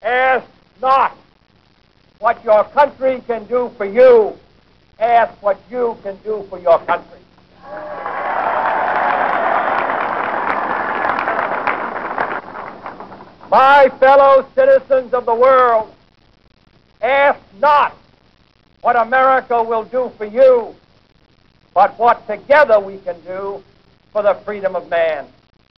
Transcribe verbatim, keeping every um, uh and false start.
Ask not what your country can do for you. Ask what you can do for your country. My fellow citizens of the world, ask not what America will do for you, but what together we can do for the freedom of man.